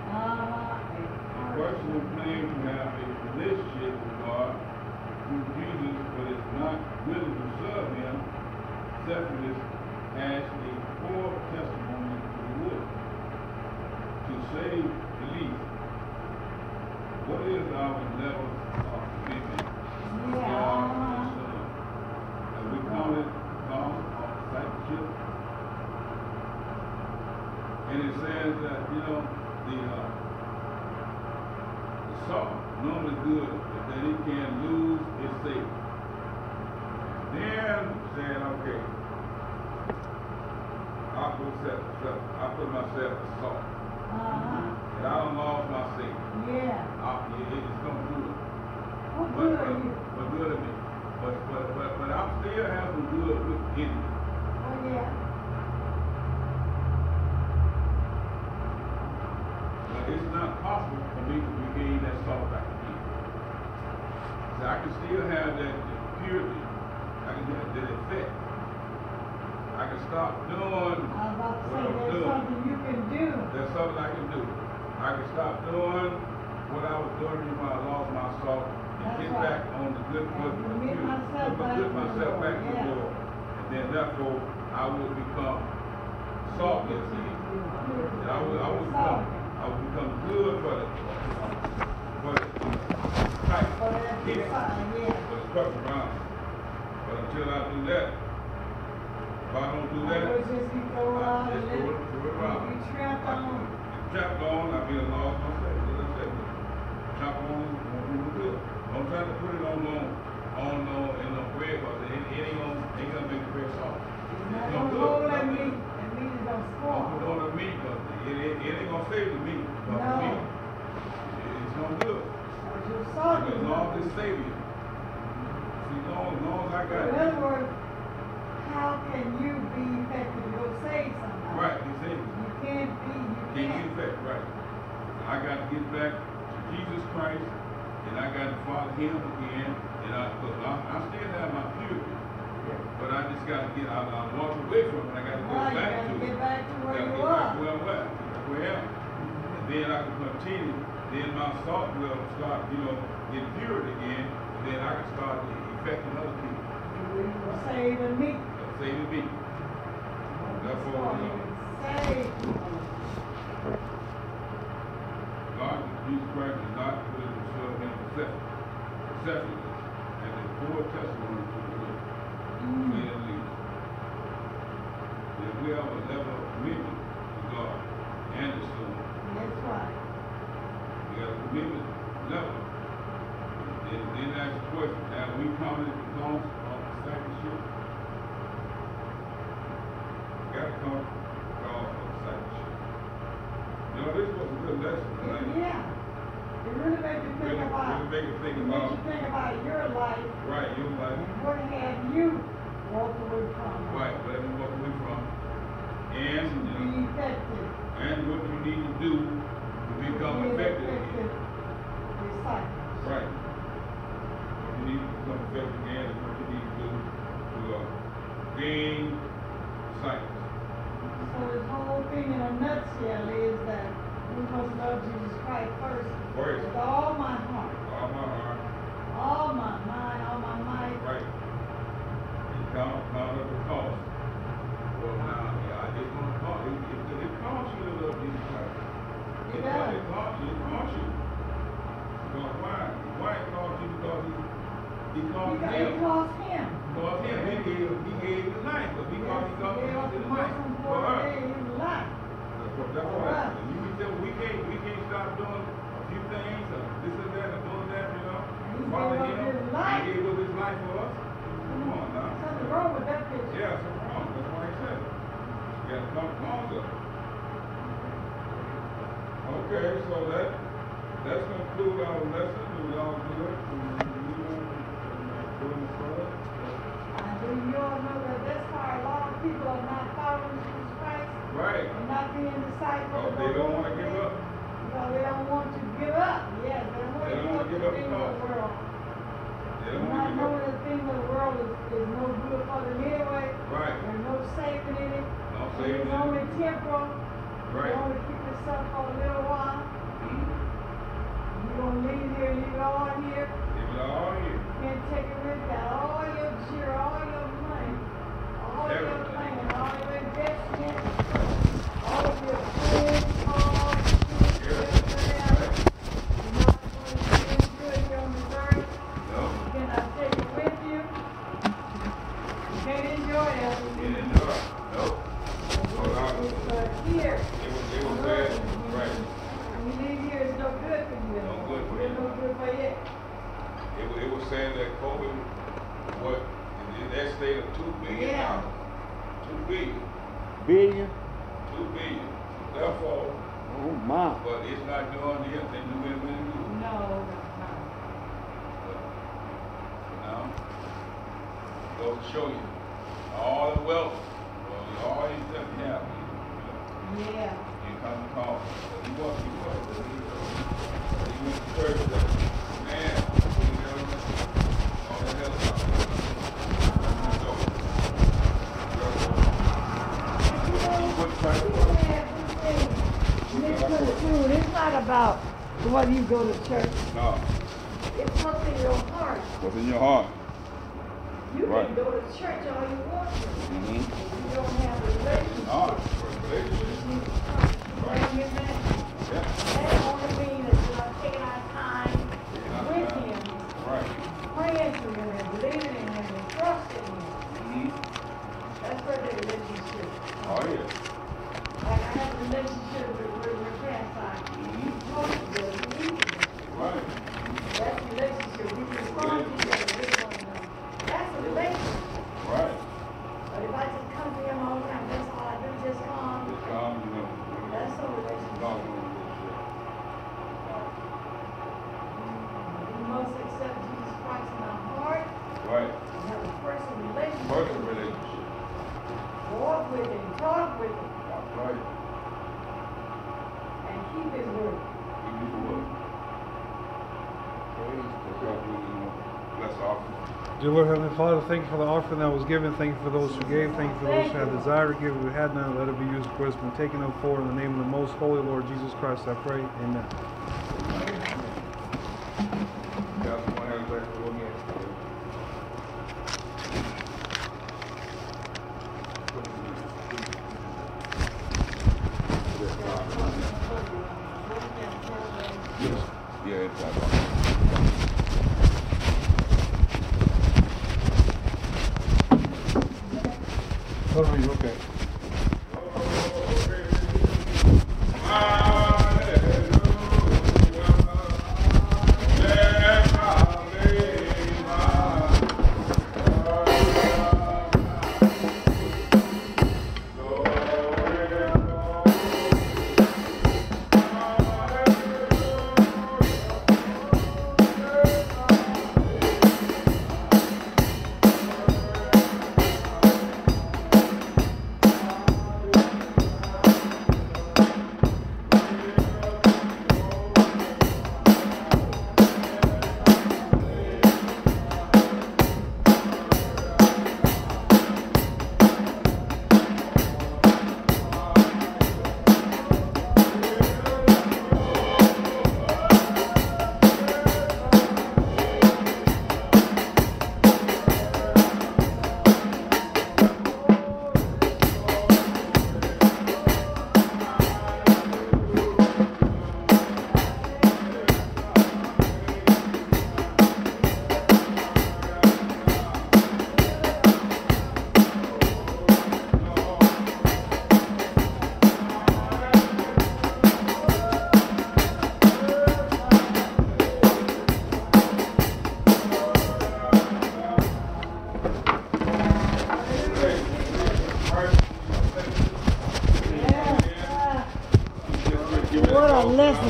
A person who claims to have a relationship with God through Jesus but is not willing to serve Him, selfishness has a poor testimony to the world. To say the least, what is our level of commitment to God and His Son? Have we counted cost of discipleship? And it says that, the salt normally good, but that it can lose its savor. Then saying, okay, I put myself to salt. And I done lost my savor. Yeah. It's gonna do it. What good are you? But good to me. But I still have some good within me. Oh, yeah. But it's not possible for me to regain that salt back again. So I can still have that purity. I can have that effect. I can stop doing I was about to say, there's something you can do. There's something I can do. I can stop doing what I was doing before I lost my salt and That's get right. back on the good foot And with commit purity. myself back Put to the myself back Lord, to the yeah. Lord. And then therefore I will become saltless again. And I will become good for the type. For that big sign, yeah. For the cup around. But until I do that, if I don't do that, I would just be thrown out and just let throw it around. be trapped on. Trapped on, I mean, I lost myself. As I said, trap on, won't do no good. Don't try to put it on in no bread, because it ain't gonna make the bread soft. It's not It's gonna no hold good. that meat. That meat is gonna Don't spoil. put it on the meat, because it ain't gonna save the meat. Because the No. meat, it's no good. Because you're salty. Because long as it's saving. See, long as I got In it. other words, how can you be effective to go save somebody? Right, it's saving. You can't be, you Can't can't. get back, right. I got to get back to Jesus Christ, and I got to follow Him again, and I still have my purity, but I just got to get, I walked away from it, I got to go Right, you back gotta to it. get back to where Gotta you get back are. to where I was, where I am. And then I can continue, then my salt will start, getting pure again, and then I can start affecting other people, You will save the meat. saving me. Therefore, Save. God, Jesus Christ is not willing to serve Him selflessly, and a poor testimony to the world. Say at least. If we have a level of commitment to God and His Son, That's right. we have a commitment level. Then ask the question, have we counted the cost of discipleship? Got to count the cost of discipleship. This was a good lesson tonight. Yeah. It really makes you think about. Really make you think It about. makes you think about your life. Right, you like. And what have you walked away from? Right, whatever you walk away from. And, Be effective. and what you need to do to become Be an effective. effective disciple. Right. What you need to become effective again is what you need to do to gain disciples. So this whole thing in a nutshell is that we must love Jesus Christ first. First. With all my heart. All my heart. all my mind, all my might. Right. You count up the cost. Well, now, yeah, I just want to call it. It costs you to love Jesus Christ. It does. It costs you. It costs you. Because why? Why it costs you? Because he cost Because him. it cost him. Because him. He gave his life. But because he cost his life. For us. That's right. And you can tell we can't stop doing a few things, this and that, and doing that, you know. Follow him. He gave up his life for us. Come on now. Something wrong with that picture. Yeah, something wrong. That's why he said it. You got to come closer. Okay, so let's conclude our lesson. Do we all do it? Do you all know that that's why a lot of people are not following Jesus Christ? Right. And not being disciples. Oh, they don't want to give up. Because they don't want to give up. Yes, they don't want to give up the things of the world. They And don't want not to give knowing up. the things of the world is no good for them anyway. Right. There's no saving in it. No And saving it's in it. only temporal. Right. You only keep yourself for a little while. Mhm. You're going to leave here, leave it all here. Give it all here. Can't take it with you. All your cheer, all your money, all your Everything. plan, all your investment, all of your friends, cars, everything else. You're not going to be good here on this earth. No. You cannot take it with you. You can't enjoy it. Get in there. No. Hold on. It's here. It was bad. Right. When you leave here, it's no good for you. No good for It's you. no good for you. It was saying that COVID, what, in that state of $2 billion. Yeah. $2 billion. Billion? $2 billion. Therefore, Oh my. but it's not doing the other thing we're going to do. No, no. Now, goes to show you all the wealth, all these stuff you have. Yeah. You come to call. He was. He went to church today. Man, all that helicopter. It's not about whether you go to church. No. It's what's in your heart. What's in your heart? You Right. can go to church all you want to. Mm-hmm. If you don't have a relationship. No, relationship. Jesus Christ, bring him in. Yeah. That only means that you are taking our time with him, Right. praying to him, and believing in him, and trusting him. Mm-hmm. That's what the relationship. Oh, yeah. Like I have a relationship with my grandson. Mm-hmm. Most of them, we need it. Right. That's a relationship. We respond to each other with one another. That's a relationship. Right. But if I just come to him all the time, that's all I do, just come. Just come, you know. That's no relationship. No. We must accept Jesus Christ in our heart Right. and have a personal relationship. Personal relationship. Walk with him, talk with him, That's right. and keep his word. We do the work. Praise God, we, you know, bless our offering. Dear Lord Heavenly Father, thank you for the offering that was given. Thank you for those who gave. Thank you for those who had desire to give. Who had none, let it be used for us. Been taken up for in the name of the most holy Lord Jesus Christ. I pray. Amen. Yeah, someone has a question for me. Yeah, it's Okay.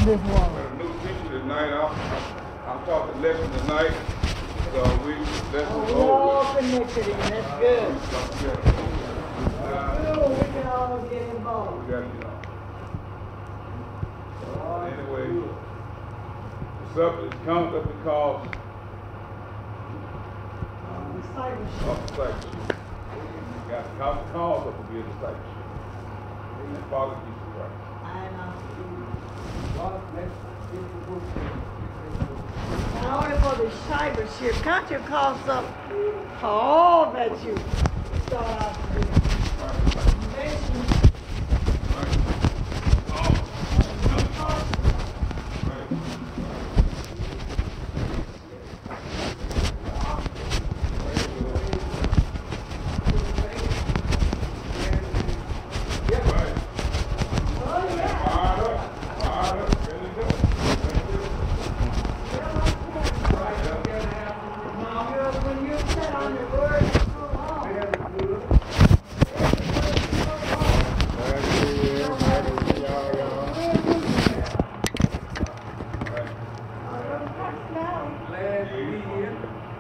this Got one. a new teacher tonight. I'm taught the lesson tonight. So let's Oh, move we're all over. connected in. That's good. We Good, we can all get involved. got, anyway, the subject comes up because Discipleship. of discipleship. You got to count the cause up to be a discipleship. And follow Jesus Christ. I know. In order for the discipleship, count your costs up for all that you start out to do. Eventually, oh yeah. When you sit on the word so long, Glad to be here.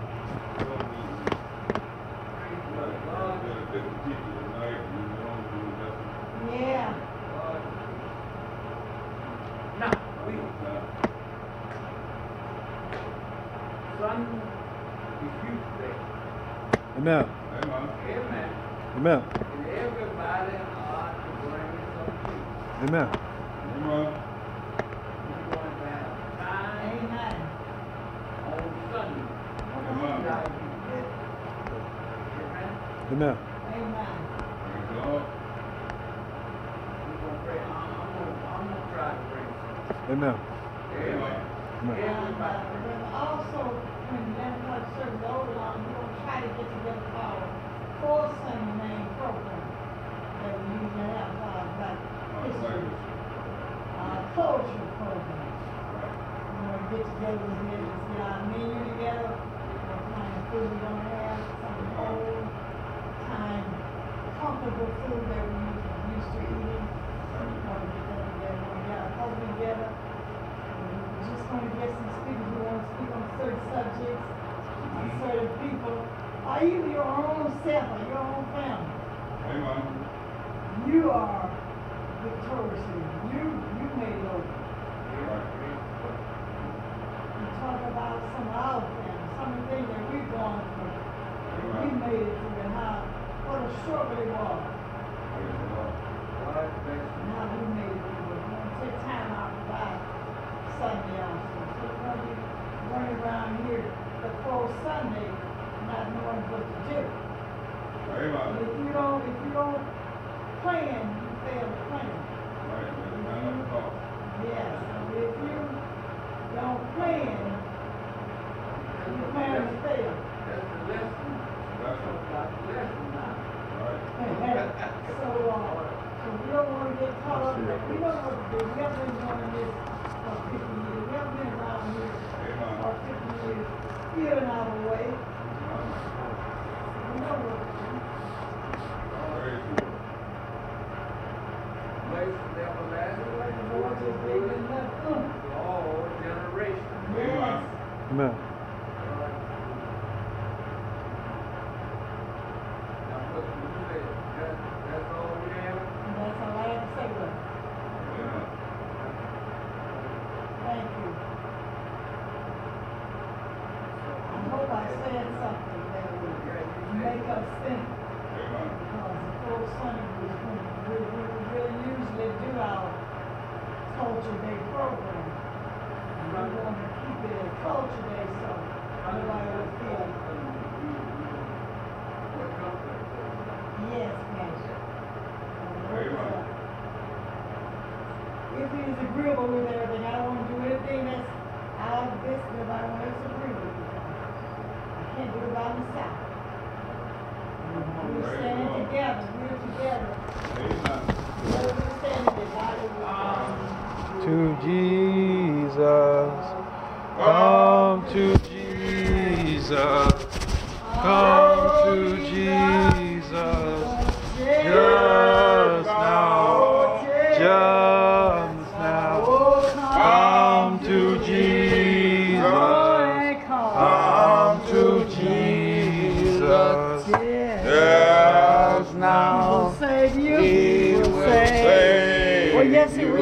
yeah. Now, Son refutes that. Amen. Amen. Amen. And everybody ought to bring some truth. Amen. We're going to have time Amen. on Sunday. Amen. Like you did. Amen. Amen. Amen. We're going to pray. I'm going to try to bring some. Amen. Amen. Amen. And then also, when the 11 o'clock service is over, we're going to try to get together for our fourth Sunday main program that we usually have for our Black history, culture program. We're going to get together here, just get our menu together, what kind of food we're going to have, some old time comfortable food that we used to eating. We're going to get that together, we're going to get our program together. We're just going to get some speakers who want to speak on certain subjects, on certain people, or even your own self or your own family. You are victorious. You made it over. You talk about some of our family, some of the things that we've gone through. We made it through and what a struggle it was. God bless you. And how we made it through. We're going to take time out to buy Sunday also. So we're going to be running around here the whole Sunday not knowing what to do. And if you don't plan, you fail to plan. Yes, so if you don't plan, you plan to fail. That's the lesson. That's the lesson now. So we don't want to get caught up. We don't know what to do. We haven't been doing this for 50 years. We haven't been around here for 50 years, feeling our way. We know what to do. Blessed everlasting. The Lord just gave us enough oomph. To all generations. Yes. Amen. Now, what you said, that's all we have. And that's all I have to say, brother. Thank you. I hope I said something that would make us think. Because the full Sunday was when we really usually do our Culture Day program. And we want to keep it a Culture Day so nobody will feel. Yes, Pastor. If he is agreeable with everything, I don't want to do anything that's out of this if I don't disagree with you. I can't do it by myself. We're standing together. We're together. We're standing together. To Jesus. Come to Jesus. Come to Jesus. Just now. Just now.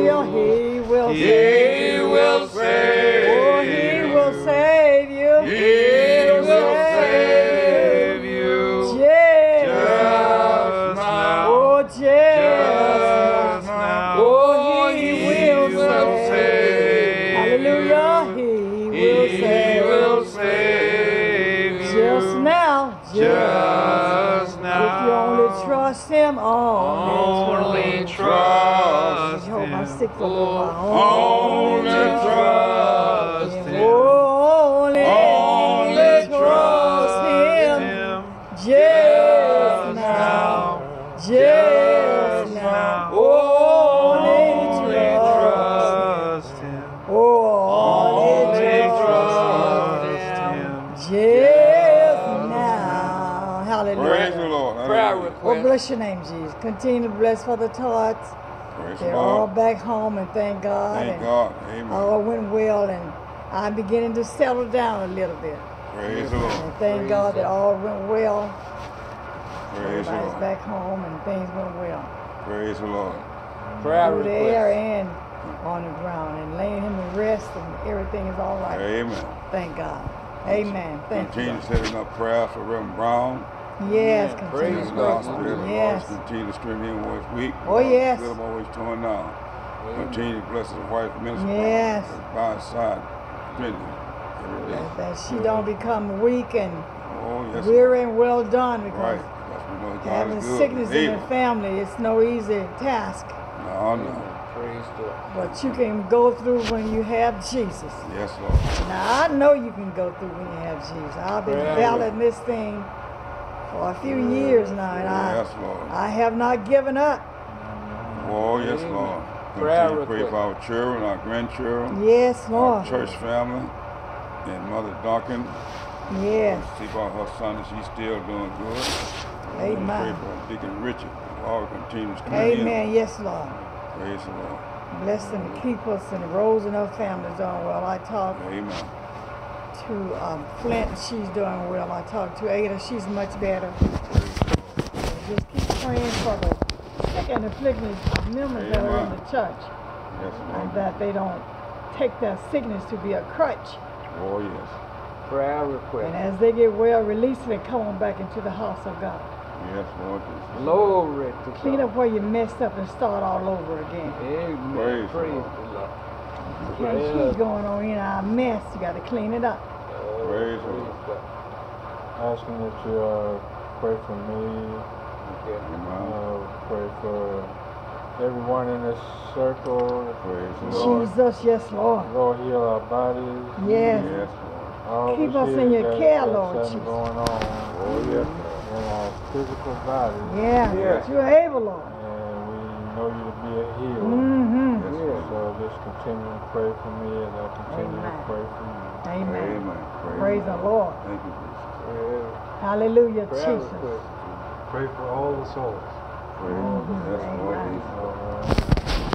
Hallelujah. He will He save. will save Oh, He will save you. He will save you. Just Just now. Oh, just Just now. now. Oh, He will save. save Hallelujah. you. He will He save. will save you. Just now. Just If now. you only trust Him, Only trust Hold my Him. sticks a little while. Only trust Him. Only trust Him. Just now. Just now. Only trust Him. Only trust Him. Just now. Hallelujah. Praise the Lord. Prayer Hallelujah. Oh, request. bless your name, Jesus. Continue to bless for the Tots. Praise the They're all Lord. back home, and thank God. Thank and God. Amen. all went well, and I'm beginning to settle down a little bit. Praise the Lord. And thank God that all went well. Praise the Everybody's Lord. back home, and things went well. Praise the Lord. Prayer Through the air request. and on the ground, and laying him to rest, and everything is all right. Amen. Thank God. Amen. Thank you. Continue setting up prayers for Reverend Brown. Yes, Amen. continue Praise to God. pray. Spirit of the Yes. Lord continue to strengthen him where he's weak. Oh, yes. Let him always torn down. Continue to bless his wife, Minister Yes. Brown. By his side, strengthen him every day. That she don't become weak and Oh, yes. weary and well done, because Right. That's we know God having is good. sickness in Able. the family, it's no easy task. No, no. Praise God. But you can go through when you have Jesus. Yes, Lord. Now, I know you can go through when you have Jesus. I've been Prayer. battling this thing for a few years now, and Yes, Lord. I have not given up. Oh, yes, Amen. Lord. Prayer Continue to pray request. for our children, our grandchildren, Yes, our Lord. church family, and Mother Duncan. Yes. See about her son that she's still doing good. Pray Amen. for Deacon Richard. Lord, continue to strengthen him. Amen. Yes, Lord. Praise the Lord. Bless them to keep us, and Rose and her family's doing well. I talked Amen. to Flint, she's doing well. I talked to Ada, she's much better. Just keep praying for the sick and afflicted members that are in the church, Yes, and Lord. that they don't take their sickness to be a crutch. Oh, yes. Prayer And request. as they get well, release them and come on back into the house of God. Yes, Lord Jesus. Glory to Clean God. up where you messed up and start all over again. Amen. Praise Praise the Lord. the Lord. You can't keep going on in our mess. You got to clean it up. Praise the Lord. God. Asking that you pray for me, Okay. Amen. pray for everyone in this circle. Praise the Lord. Jesus, yes, Lord. Lord, heal our bodies. Yes. Yes, Lord. All Keep of us here in your that- care, that's Lord something Jesus. going on Oh, yes, Lord. in our physical bodies. Yeah, Yes. you're able, Lord. And we know you to be a healer. Mm-hmm. Yes, Lord. So just continue to pray for me as I continue Amen. to pray for you. Amen. Amen. Praise the Lord. Thank you, Jesus. Hallelujah, Prayer Jesus. request. Pray for all the souls. Praise Yes, Lord Amen. Jesus.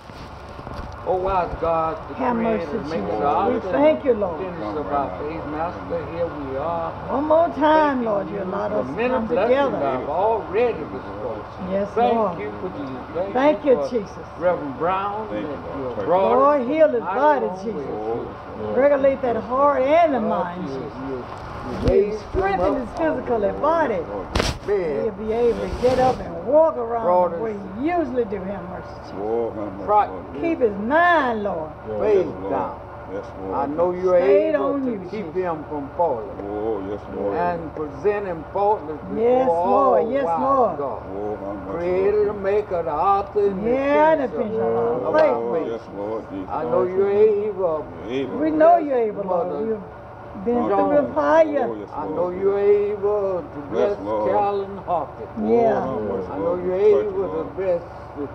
Oh, wise God, the Have mercy, creator, makes Jesus. our We thank you, Lord. goodness of our faith, Master. Here we are. One more time, Thanking Lord, you allowed for us to many come blessings together. I've already bestowed. Yes, Thank Lord. you for Jesus. Thank you, for Jesus. Reverend Brown, Thank you, that Lord. you have Thank brought Lord, us heal from his mighty body, long Jesus. ways. Regulate that heart and the God, mind, you- Jesus. you He raised him strengthen his up physical off body. the He'll bed. be able to get up and walk around Brought the us- way he usually do. Have mercy, Jesus. Oh, have mercy, Right. Lord. Keep his mind, Lord. Face Yes, Lord. down. Yes, Lord. I know you're Stayed able on to you, keep Jesus. him from falling Oh, yes, Lord. and present him faultless before Yes, all Lord. Yes, wise Lord. God. Oh, have mercy, Creator, the Lord. maker, the author, and Yeah, the the finisher finisher of of our our Oh, faith. yes, Lord Jesus. I know you're able. You're able. We know you're able, Mother. Lord. We've been John. through the fire. Oh, yes, I Lord. know you're able to bless Yes, Lord. Carolyn Hawkins. Yeah. Oh, have mercy, I know Lord. you're Touch, able to Lord. bless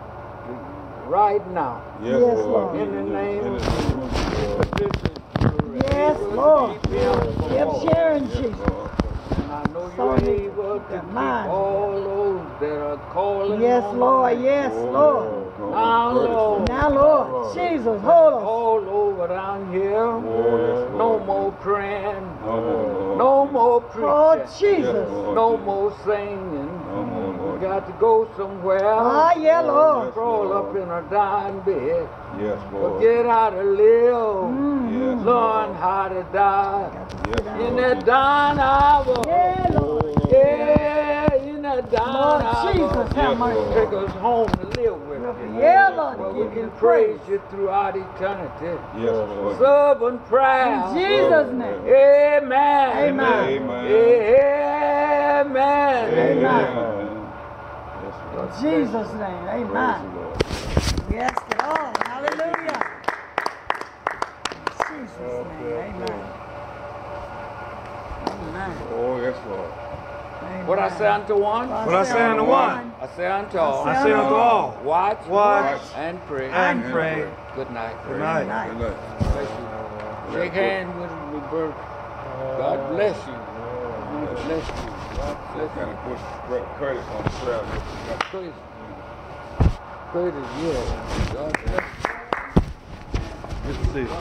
right now. Yes, Yes, Lord. Lord. In the name of Jesus. Yes, Lord. Keep sharing, Yes, Jesus. Lord. And I know So you're many able to their keep minds. all those that are calling Yes, on Lord. you. Yes, Oh, Lord. Lord. Now, Lord. Now, Lord, Jesus, hold us. All over down here. Oh, yes, No Lord. more crying. No more, Lord. No more more preaching. Oh, Yes, Jesus. Lord No Jesus. more singing. No more, We Lord. got to go somewhere. Ah, yeah, Lord. Crawl up in a dying bed. Yes, Lord. Forget how to live. Yes, Learn how to die. Yes, In Lord that Jesus. dying hour. Yeah, Lord. Yeah, in that dying Lord hour. Jesus, have Yes, mercy. Lord. Take us home to live with you. Yeah, Lord. Where to we give you can the praise you throughout eternity. Yes, Lord. Servant prayer. In Jesus' name. Amen. Amen. Amen. Amen. Amen. Yes, In Lord. Jesus' name. Praise the Amen. Lord. We ask it all. Hallelujah. In Jesus' name. Amen. Amen. Oh, yes, Lord. What I say unto one, What I say unto one, I say unto all. I say unto all, Watch, watch and pray. and pray. Good night. Good night. Good night. Bless you. Shake hands with me, Bert. God bless you. God bless you. God bless Kind you. of put Curtis on the trail. Curtis. Curtis, yeah. God bless you. Good to see you.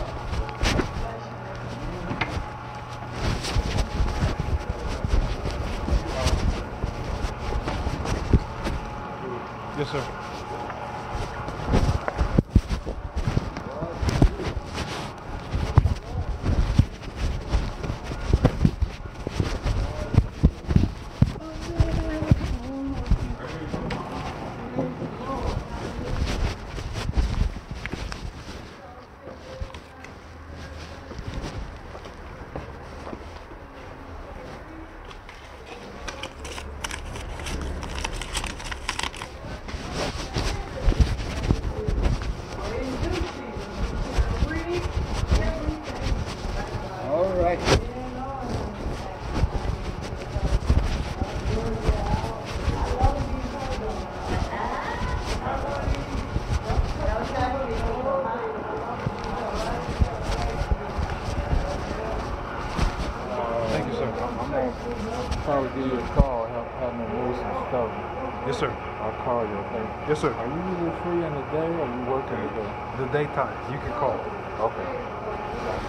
Yes, sir. All right. Thank you, sir. I'm gonna probably give you a call, have me move some stuff. Yes, sir. I'll call you, okay? Yes, sir. Are you usually free in the day or are you working today? The daytime. You can call. Okay.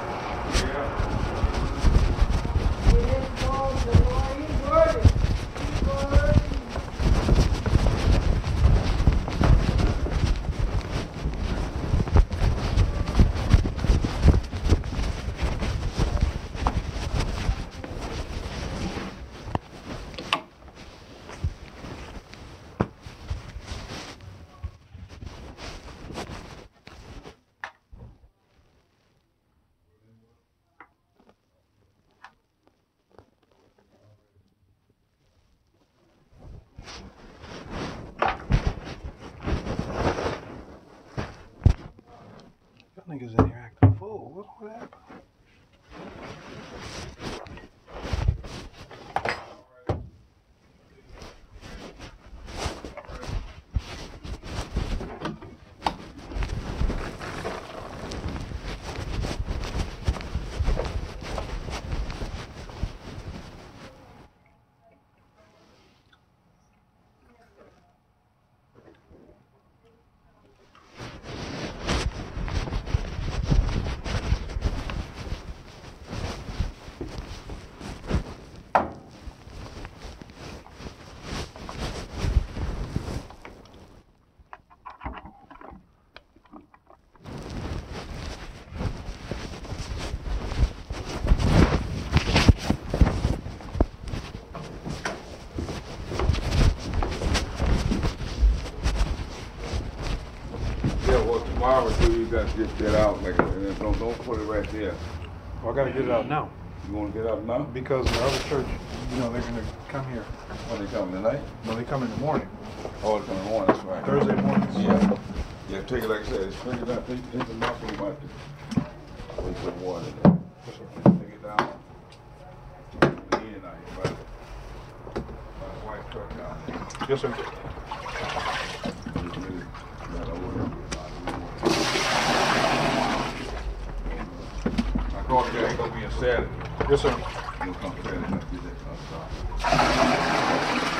Y'all niggas in here acting fool. What happened? Yeah, well, tomorrow, too, you got to get that out. Like, and then don't put it right there. Well, I gotta get it out now You want to get out now? because the other church, you know, they're gonna come here. When they come tonight? No, they come in the morning, Oh, it's on the morning, that's right. Thursday mornings. Yeah. Yeah, take it like I said, it's pretty down, take the muscle about this. We put water in there. Take it down. The end out here, right? My white truck down there. Yes, sir. Just really got over there. My car guy ain't gonna be in Saturday. Yes, sir. He'll come Saturday, not get that car started.